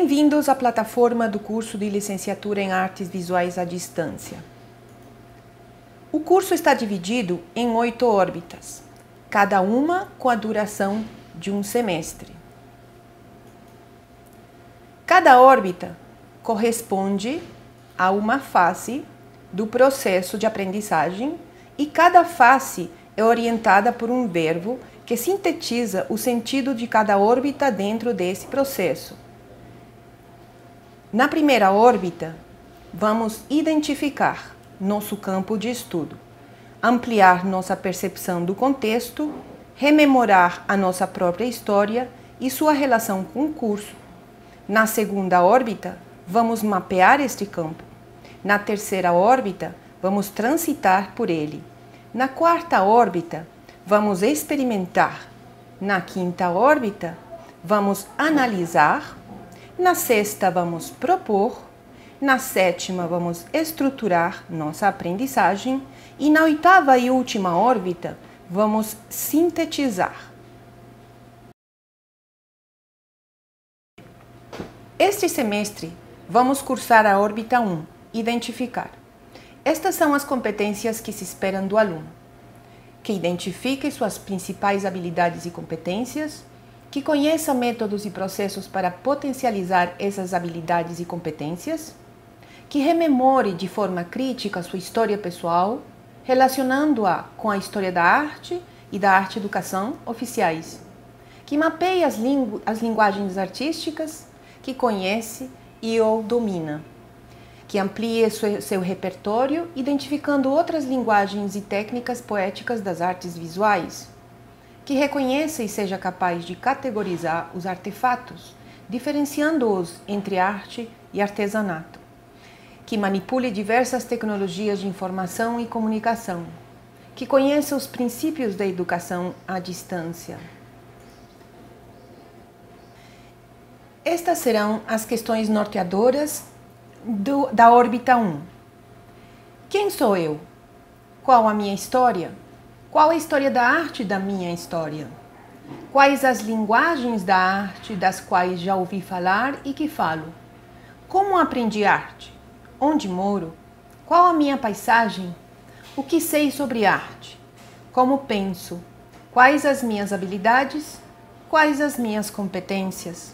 Bem-vindos à plataforma do curso de Licenciatura em Artes Visuais à Distância. O curso está dividido em 8 órbitas, cada uma com a duração de um semestre. Cada órbita corresponde a uma fase do processo de aprendizagem e cada fase é orientada por um verbo que sintetiza o sentido de cada órbita dentro desse processo. Na primeira órbita, vamos identificar nosso campo de estudo, ampliar nossa percepção do contexto, rememorar a nossa própria história e sua relação com o curso. Na segunda órbita, vamos mapear este campo. Na terceira órbita, vamos transitar por ele. Na quarta órbita, vamos experimentar. Na quinta órbita, vamos analisar. Na sexta, vamos propor. Na sétima, vamos estruturar nossa aprendizagem. E na oitava e última órbita, vamos sintetizar. Este semestre, vamos cursar a órbita 1, identificar. Estas são as competências que se esperam do aluno: que identifique suas principais habilidades e competências, que conheça métodos e processos para potencializar essas habilidades e competências, que rememore de forma crítica sua história pessoal, relacionando-a com a história da arte e da arte-educação oficiais, que mapeie as linguagens artísticas, que conhece e ou domina, que amplie seu repertório, identificando outras linguagens e técnicas poéticas das artes visuais, que reconheça e seja capaz de categorizar os artefatos, diferenciando-os entre arte e artesanato, que manipule diversas tecnologias de informação e comunicação, que conheça os princípios da educação à distância. Estas serão as questões norteadoras da órbita 1. Quem sou eu? Qual a minha história? Qual a história da arte da minha história? Quais as linguagens da arte das quais já ouvi falar e que falo? Como aprendi arte? Onde moro? Qual a minha paisagem? O que sei sobre arte? Como penso? Quais as minhas habilidades? Quais as minhas competências?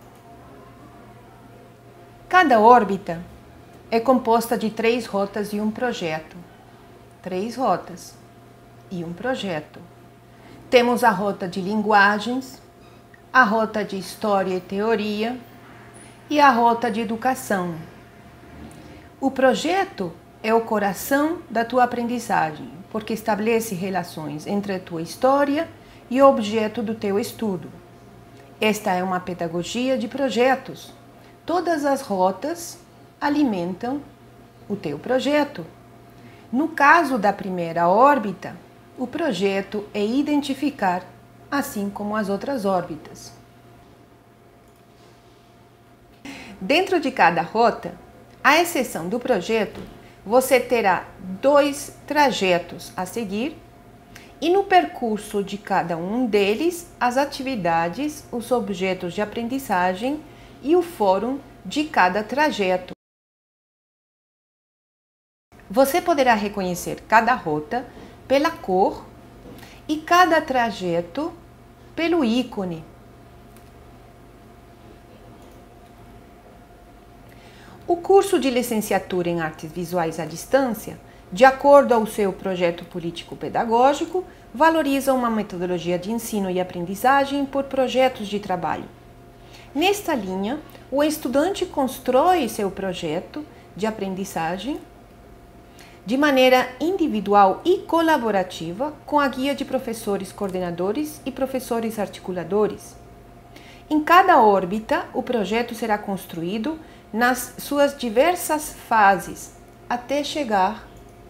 Cada órbita é composta de 3 rotas e um projeto. 3 rotas e um projeto. Temos a rota de linguagens, a rota de história e teoria e a rota de educação. O projeto é o coração da tua aprendizagem, porque estabelece relações entre a tua história e o objeto do teu estudo. Esta é uma pedagogia de projetos. Todas as rotas alimentam o teu projeto. No caso da primeira órbita, o projeto é identificar, assim como as outras órbitas. Dentro de cada rota, à exceção do projeto, você terá 2 trajetos a seguir e no percurso de cada um deles, as atividades, os objetos de aprendizagem e o fórum de cada trajeto. Você poderá reconhecer cada rota pela cor e cada trajeto pelo ícone. O curso de licenciatura em Artes Visuais à Distância, de acordo ao seu projeto político-pedagógico, valoriza uma metodologia de ensino e aprendizagem por projetos de trabalho. Nesta linha, o estudante constrói seu projeto de aprendizagem de maneira individual e colaborativa com a guia de professores coordenadores e professores articuladores. Em cada órbita, o projeto será construído nas suas diversas fases até chegar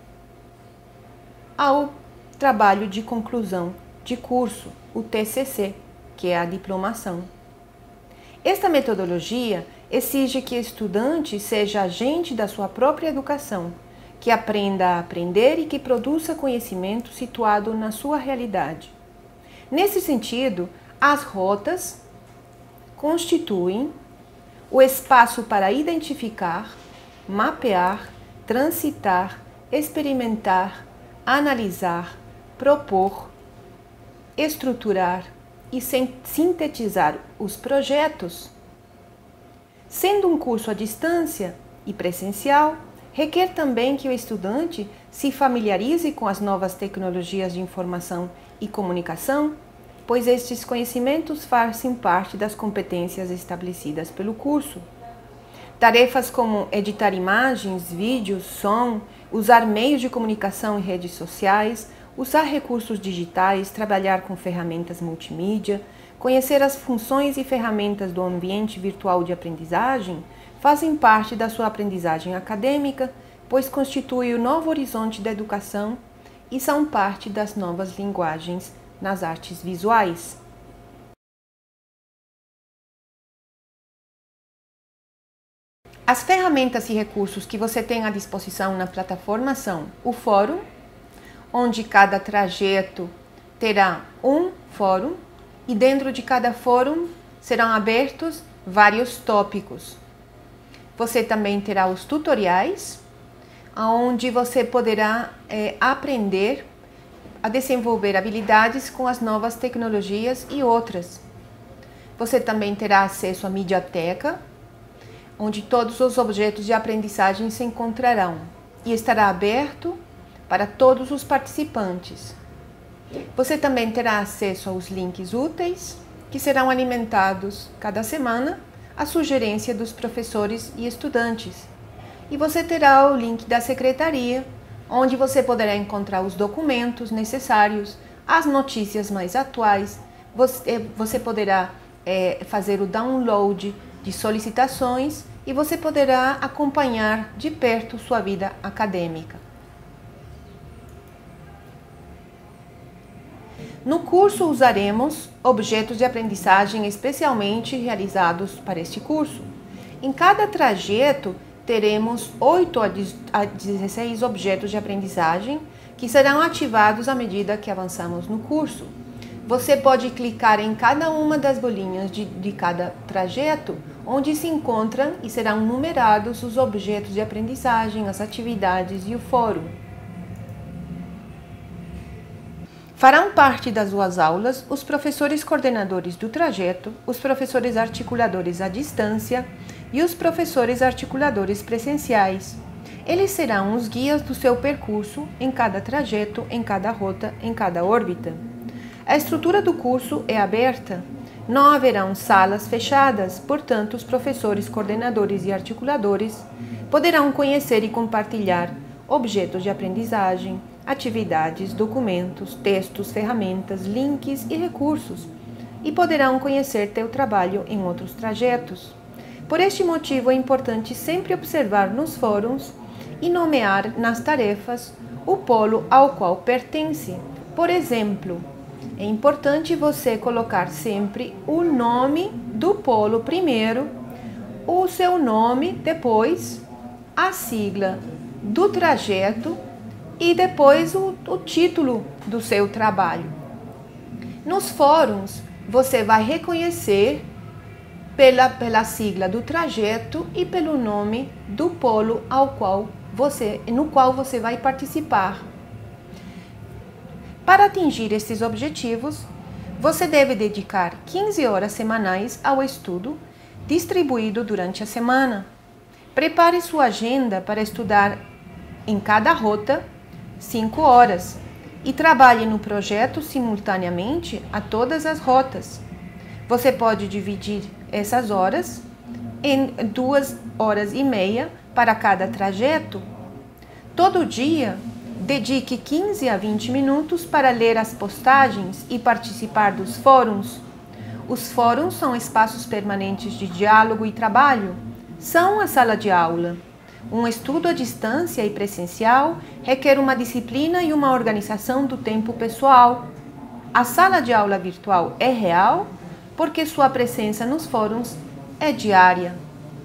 ao trabalho de conclusão de curso, o TCC, que é a diplomação. Esta metodologia exige que o estudante seja agente da sua própria educação, que aprenda a aprender e que produza conhecimento situado na sua realidade. Nesse sentido, as rotas constituem o espaço para identificar, mapear, transitar, experimentar, analisar, propor, estruturar e sintetizar os projetos. Sendo um curso à distância e presencial, requer também que o estudante se familiarize com as novas tecnologias de informação e comunicação, pois estes conhecimentos fazem parte das competências estabelecidas pelo curso. Tarefas como editar imagens, vídeos, som, usar meios de comunicação e redes sociais, usar recursos digitais, trabalhar com ferramentas multimídia, conhecer as funções e ferramentas do ambiente virtual de aprendizagem, fazem parte da sua aprendizagem acadêmica, pois constituem o novo horizonte da educação e são parte das novas linguagens nas artes visuais. As ferramentas e recursos que você tem à disposição na plataforma são o fórum, onde cada trajeto terá um fórum e dentro de cada fórum serão abertos vários tópicos. Você também terá os tutoriais, onde você poderá aprender a desenvolver habilidades com as novas tecnologias e outras. Você também terá acesso à mediateca, onde todos os objetos de aprendizagem se encontrarão e estará aberto para todos os participantes. Você também terá acesso aos links úteis, que serão alimentados cada semana à sugerência dos professores e estudantes. E você terá o link da secretaria, onde você poderá encontrar os documentos necessários, as notícias mais atuais, você poderá fazer o download de solicitações e você poderá acompanhar de perto sua vida acadêmica. No curso usaremos objetos de aprendizagem especialmente realizados para este curso. Em cada trajeto teremos 8 a 16 objetos de aprendizagem que serão ativados à medida que avançamos no curso. Você pode clicar em cada uma das bolinhas de cada trajeto, onde se encontram e serão numerados os objetos de aprendizagem, as atividades e o fórum. Farão parte das suas aulas os professores coordenadores do trajeto, os professores articuladores à distância e os professores articuladores presenciais. Eles serão os guias do seu percurso em cada trajeto, em cada rota, em cada órbita. A estrutura do curso é aberta. Não haverão salas fechadas, portanto, os professores coordenadores e articuladores poderão conhecer e compartilhar objetos de aprendizagem, atividades, documentos, textos, ferramentas, links e recursos, e poderão conhecer teu trabalho em outros trajetos. Por este motivo, é importante sempre observar nos fóruns e nomear nas tarefas o polo ao qual pertence. Por exemplo, é importante você colocar sempre o nome do polo primeiro, o seu nome depois, a sigla do trajeto e depois o título do seu trabalho. Nos fóruns, você vai reconhecer pela sigla do trajeto e pelo nome do polo no qual você vai participar. Para atingir esses objetivos, você deve dedicar 15 horas semanais ao estudo, distribuído durante a semana. Prepare sua agenda para estudar em cada rota 5 horas e trabalhe no projeto simultaneamente a todas as rotas. Você pode dividir essas horas em 2 horas e meia para cada trajeto. Todo dia, dedique 15 a 20 minutos para ler as postagens e participar dos fóruns. Os fóruns são espaços permanentes de diálogo e trabalho. São a sala de aula. Um estudo à distância e presencial requer uma disciplina e uma organização do tempo pessoal. A sala de aula virtual é real porque sua presença nos fóruns é diária.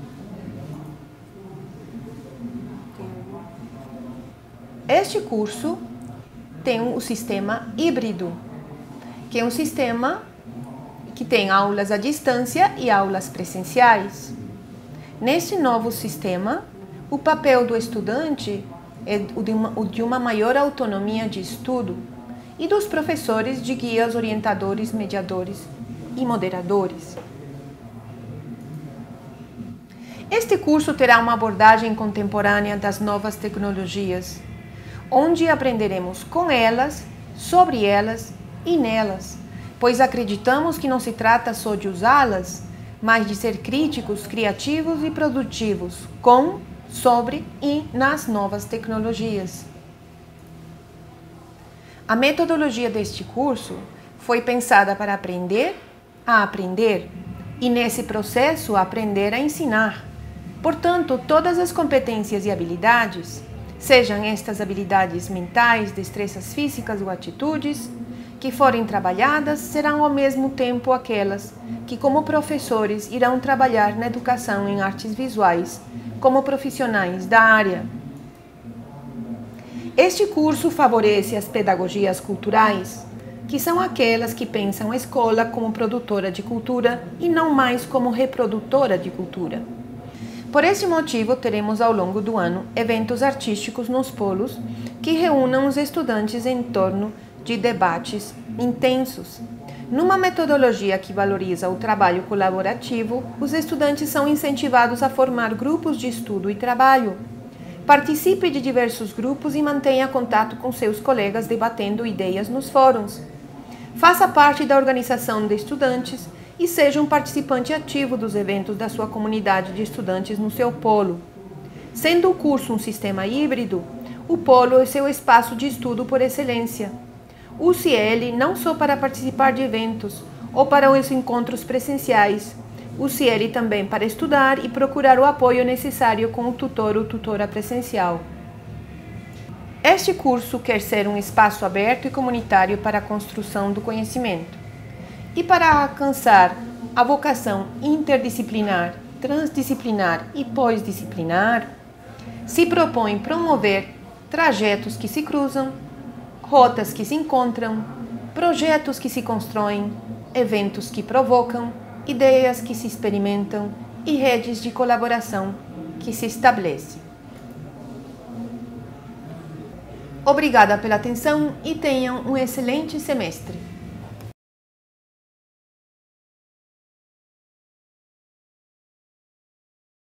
Este curso tem o sistema híbrido, que é um sistema que tem aulas à distância e aulas presenciais. Neste novo sistema, o papel do estudante é o de uma maior autonomia de estudo e dos professores de guias, orientadores, mediadores e moderadores. Este curso terá uma abordagem contemporânea das novas tecnologias, onde aprenderemos com elas, sobre elas e nelas, pois acreditamos que não se trata só de usá-las, mas de ser críticos, criativos e produtivos com, sobre e nas novas tecnologias. A metodologia deste curso foi pensada para aprender a aprender e, nesse processo, aprender a ensinar. Portanto, todas as competências e habilidades, sejam estas habilidades mentais, destrezas físicas ou atitudes, que forem trabalhadas, serão ao mesmo tempo aquelas que, como professores, irão trabalhar na educação em artes visuais, como profissionais da área. Este curso favorece as pedagogias culturais, que são aquelas que pensam a escola como produtora de cultura e não mais como reprodutora de cultura. Por esse motivo, teremos ao longo do ano eventos artísticos nos polos que reúnam os estudantes em torno de debates intensos. Numa metodologia que valoriza o trabalho colaborativo, os estudantes são incentivados a formar grupos de estudo e trabalho. Participe de diversos grupos e mantenha contato com seus colegas debatendo ideias nos fóruns. Faça parte da organização de estudantes e seja um participante ativo dos eventos da sua comunidade de estudantes no seu polo. Sendo o curso um sistema híbrido, o polo é seu espaço de estudo por excelência. Use ele não só para participar de eventos ou para os encontros presenciais, use ele também para estudar e procurar o apoio necessário com o tutor ou tutora presencial. Este curso quer ser um espaço aberto e comunitário para a construção do conhecimento. E para alcançar a vocação interdisciplinar, transdisciplinar e pós-disciplinar, se propõe promover trajetos que se cruzam, rotas que se encontram, projetos que se constroem, eventos que provocam, ideias que se experimentam e redes de colaboração que se estabelecem. Obrigada pela atenção e tenham um excelente semestre.